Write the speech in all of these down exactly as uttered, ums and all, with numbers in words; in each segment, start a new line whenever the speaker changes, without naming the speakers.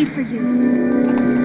ready for you.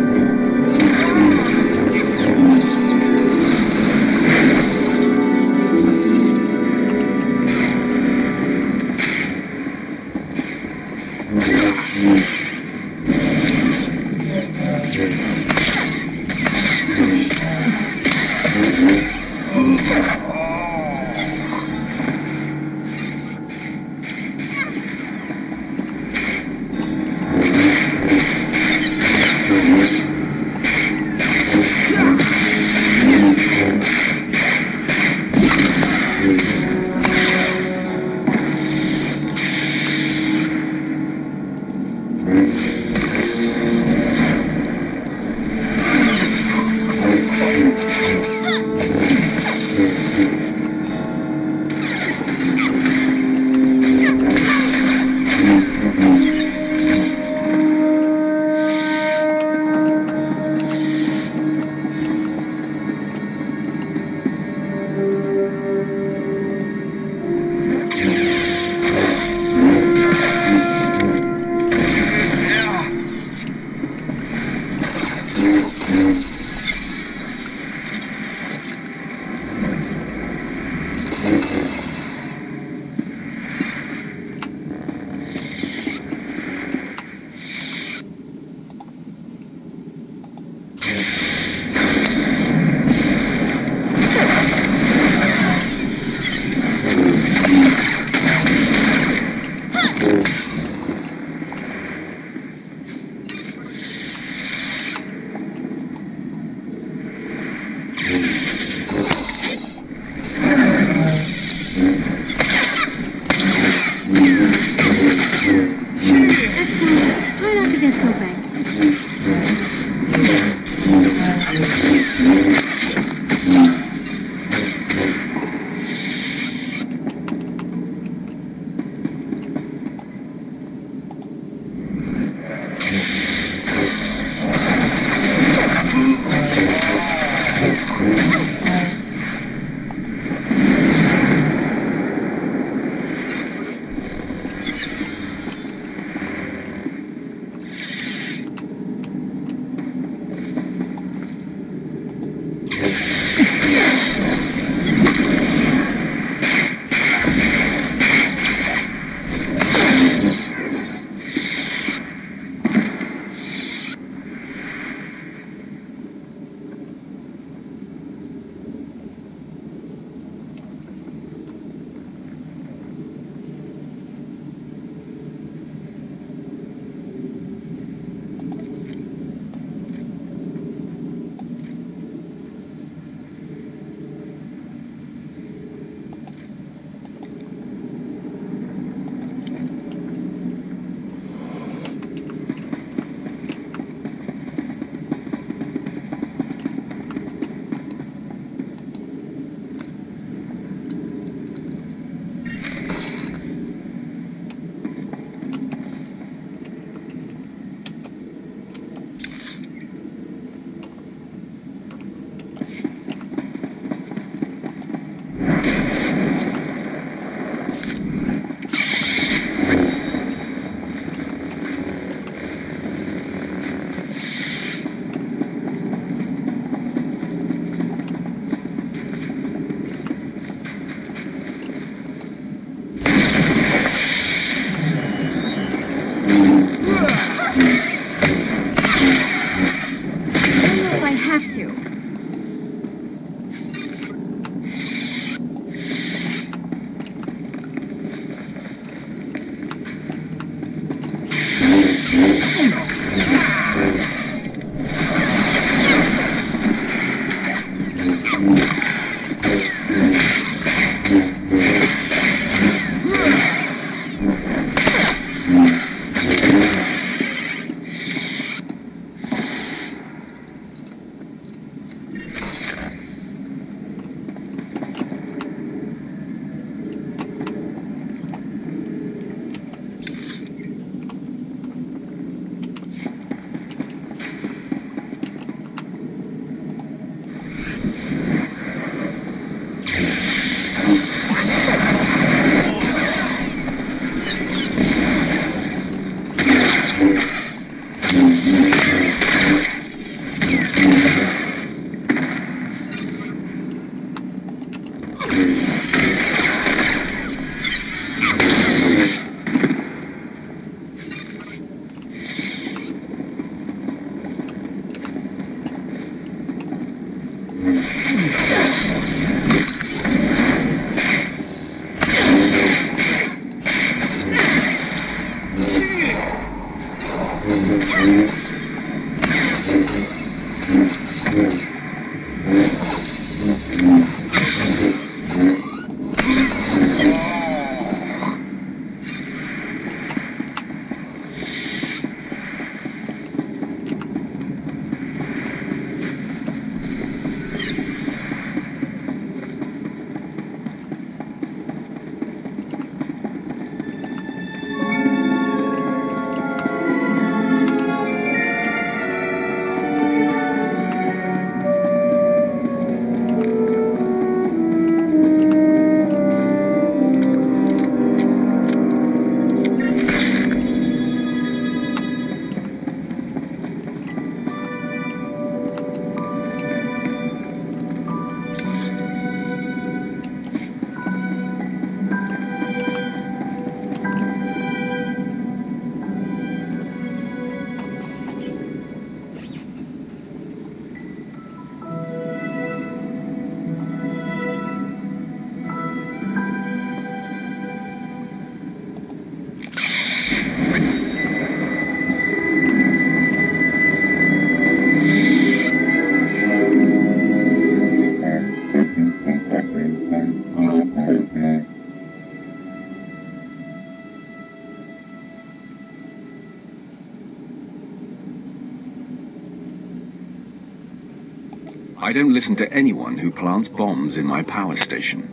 I don't listen to anyone who plants bombs in my power station.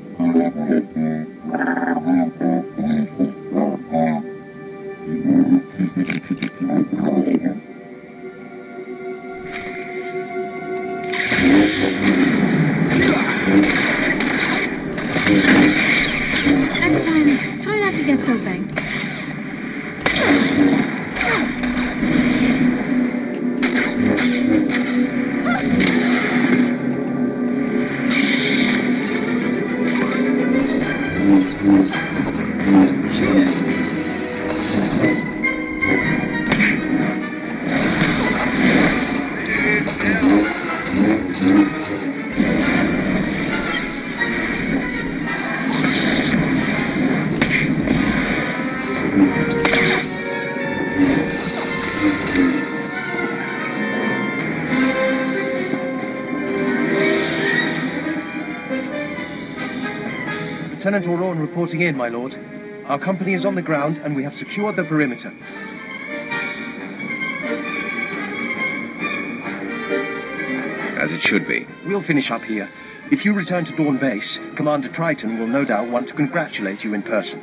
Next time, try not to get so banged.
Lieutenant Auron reporting in, my lord. Our company is on the ground and we have secured the perimeter.
As it should be.
We'll finish up here. If you return to Dawn Base, Commander Triton will no doubt want to congratulate you in person.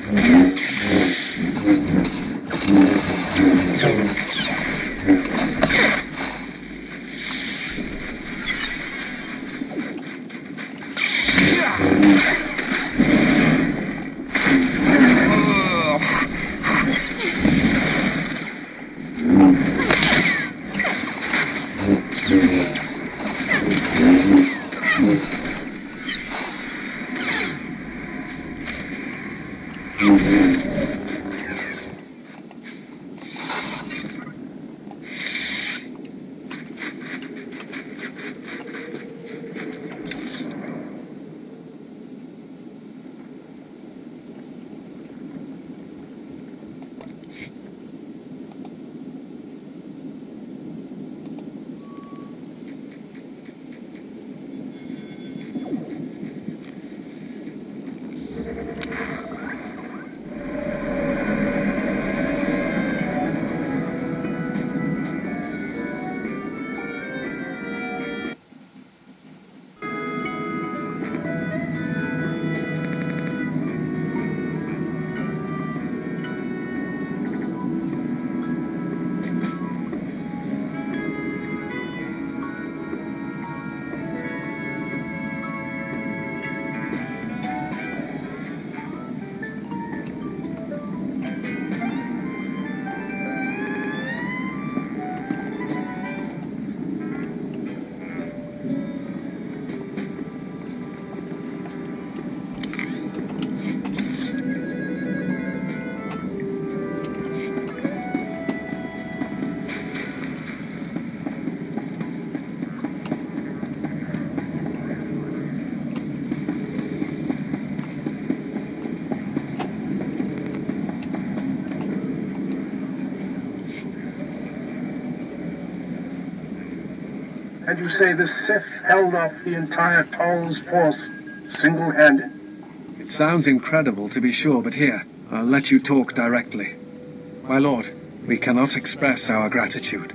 And you say the Sith held off the entire Tall's force, single-handed?
It sounds incredible, to be sure, but here, I'll let you talk directly. My lord, we cannot express our gratitude.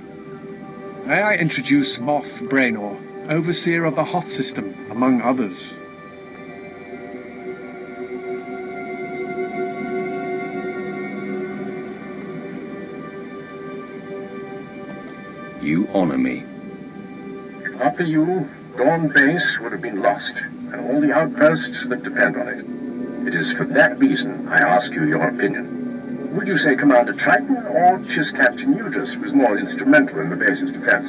May I introduce Moff Braynor, overseer of the Hoth system, among others.
You honor me.
If not for you, Dawn Base would have been lost, and all the outposts that depend on it. It is for that reason I ask you your opinion. Would you say Commander Triton, or just Captain Udris was more instrumental in the base's defense?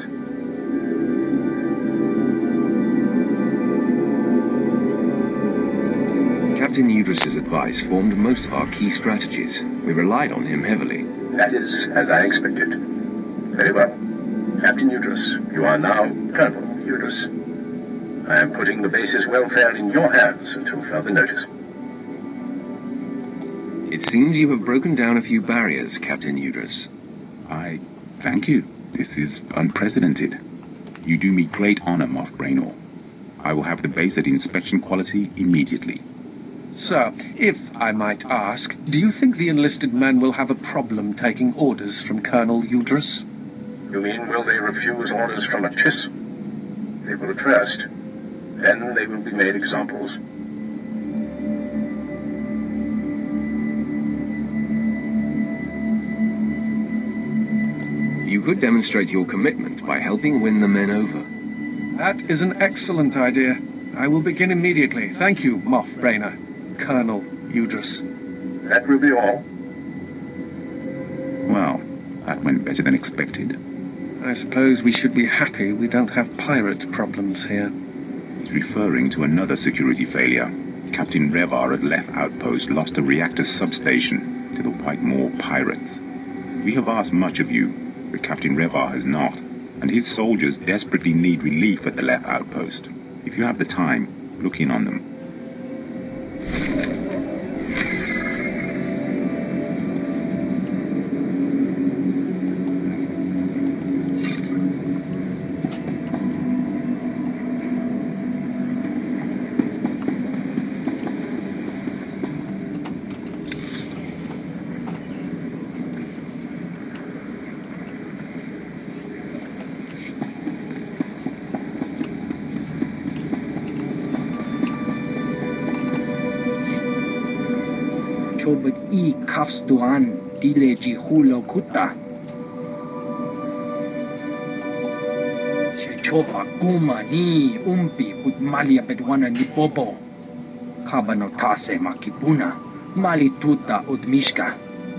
Captain Udris's advice formed most of our key strategies. We relied on him heavily.
That is as I expected. Very well. Captain Udris, you are now Colonel Udris. I am putting the base's welfare in your hands until further notice.
It seems you have broken down a few barriers, Captain Udris.
I thank you. This is unprecedented. You do me great honor, Moff Braynor. I will have the base at inspection quality immediately.
Sir, if I might ask, do you think the enlisted men will have a problem taking orders from Colonel Udris?
You mean, will they refuse orders from a Chiss? They will at first. Then they will be made examples.
You could demonstrate your commitment by helping win the men over.
That is an excellent idea. I will begin immediately. Thank you, Moff Braynor. Colonel Udris.
That will be all.
Well, that went better than expected.
I suppose we should be happy we don't have pirate problems here.
He's referring to another security failure. Captain Revar at Leth Outpost lost a reactor substation to the White pirates. We have asked much of you, but Captain Revar has not, and his soldiers desperately need relief at the Leth Outpost. If you have the time, look in on them.
chobet I kafstuan dileji hulo kuta. Chechoba kuma ni umpi put malia bedwana ni bobo. Kabanotase makipuna, mali tuta udmishka.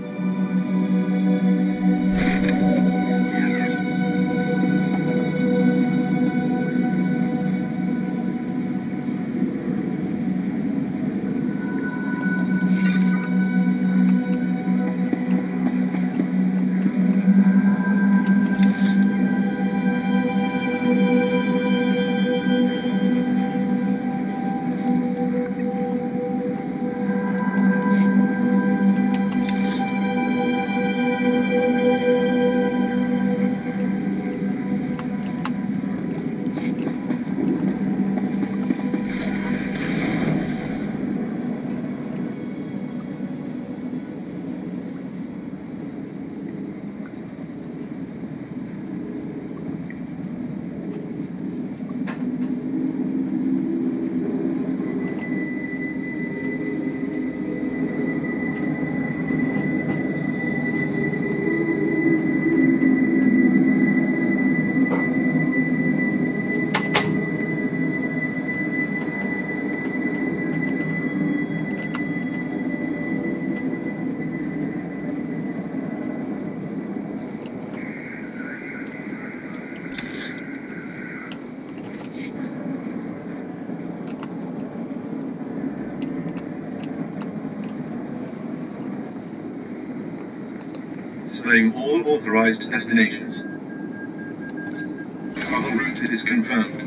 Displaying all authorized destinations. Travel route is confirmed.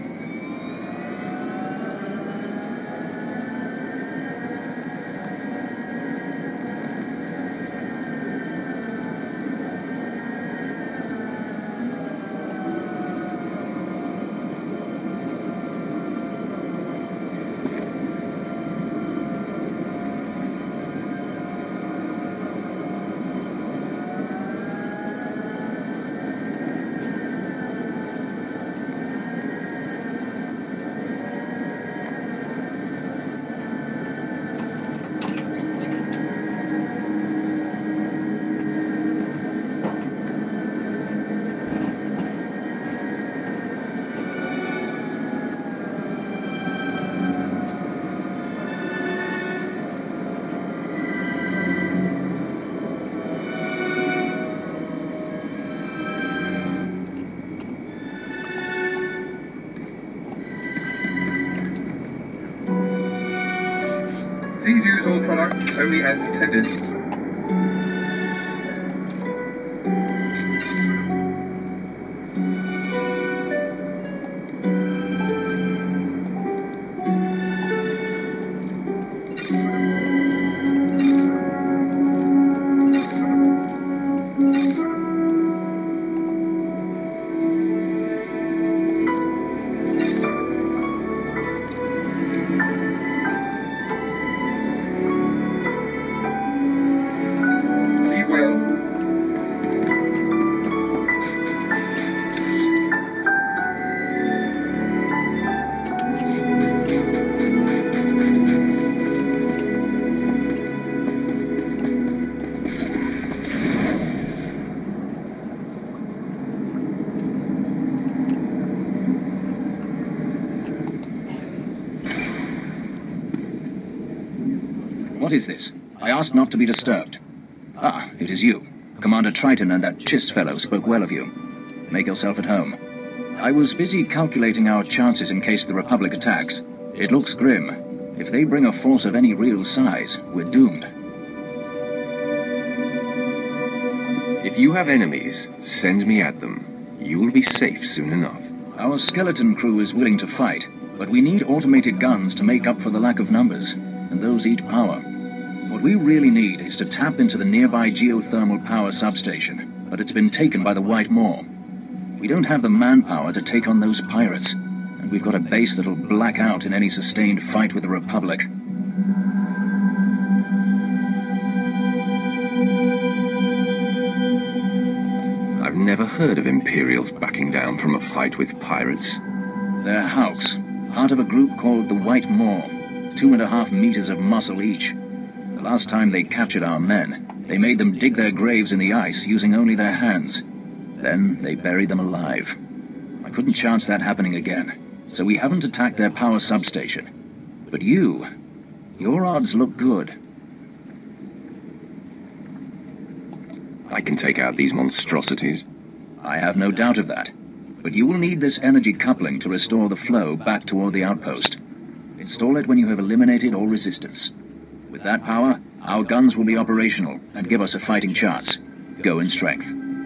Please use all products only as intended.
What is this? I asked not to be disturbed. Ah, it is you. Commander Triton and that Chiss fellow spoke well of you. Make yourself at home. I was busy calculating our chances in case the Republic attacks. It looks grim. If they bring a force of any real size, we're doomed.
If you have enemies, send me at them. You'll be safe soon enough.
Our skeleton crew is willing to fight, but we need automated guns to make up for the lack of numbers, and those eat power. What we really need is to tap into the nearby geothermal power substation, but it's been taken by the White Maw. We don't have the manpower to take on those pirates, and we've got a base that'll black out in any sustained fight with the Republic.
I've never heard of Imperials backing down from a fight with pirates.
They're Hawks, part of a group called the White Maw. Two and a half meters of muscle each. The last time they captured our men, they made them dig their graves in the ice using only their hands. Then they buried them alive. I couldn't chance that happening again, so we haven't attacked their power substation. But you, your odds look good.
I can take out these monstrosities.
I have no doubt of that. But you will need this energy coupling to restore the flow back toward the outpost. Install it when you have eliminated all resistance. With that power, our guns will be operational and give us a fighting chance. Go in strength.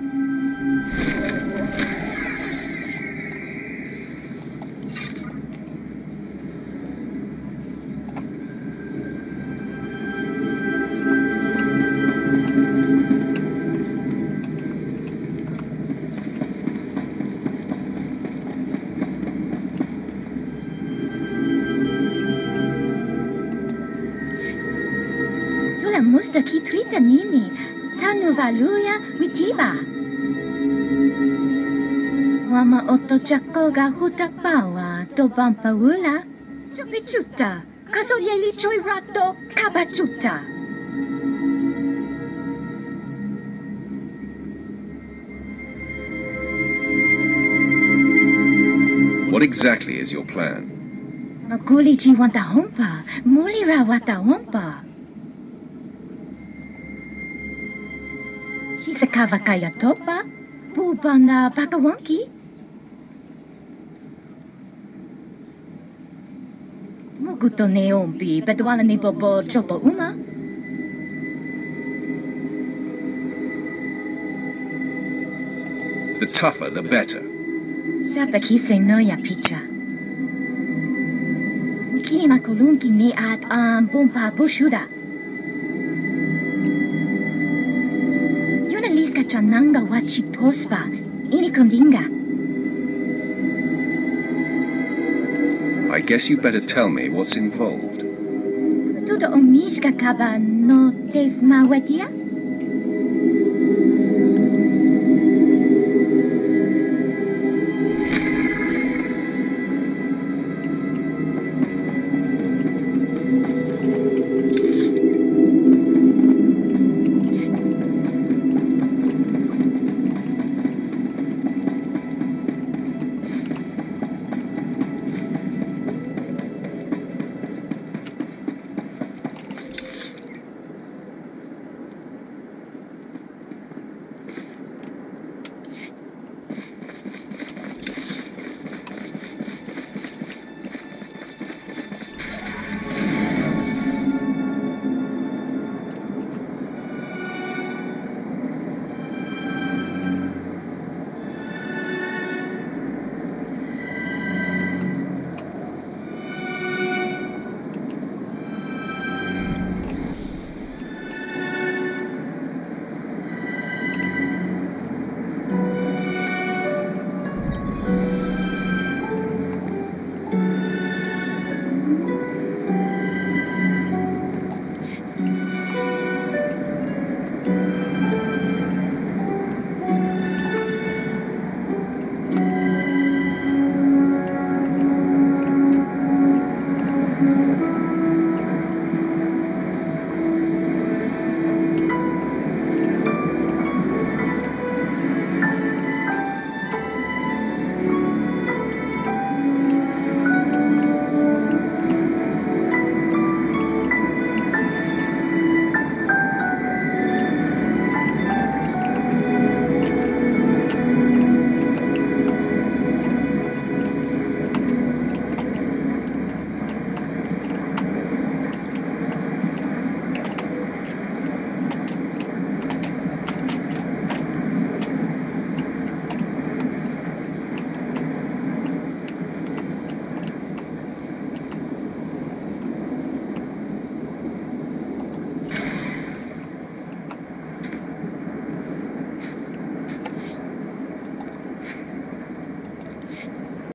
Musta kitrita nini, tanu valuya witiba. Wama otochako ga hutapawa to bampaula, chupichuta, kasoyeli choirato kabachuta.
What exactly is your plan?
Makuli jiwanta hompa, mulira wata hompa. Shisakava kaya topa, pupa na pakawanki. Muguto neompi, bedwala ni bobo chopo uma.
The tougher, the better.
Shapa kise noya picha. Kima kulunki ni at am bumpa bushuda. Chananga wachi tospa, ini kondinga.
I guess you better tell me what's involved.
Todo omishka kaba no tesma wetia?